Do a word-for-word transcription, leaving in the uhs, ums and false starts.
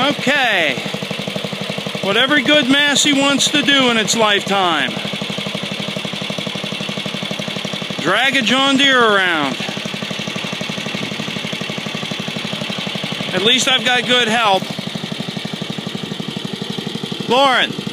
Okay. What every good Massey wants to do in its lifetime. Drag a John Deere around. At least I've got good help. Lauren.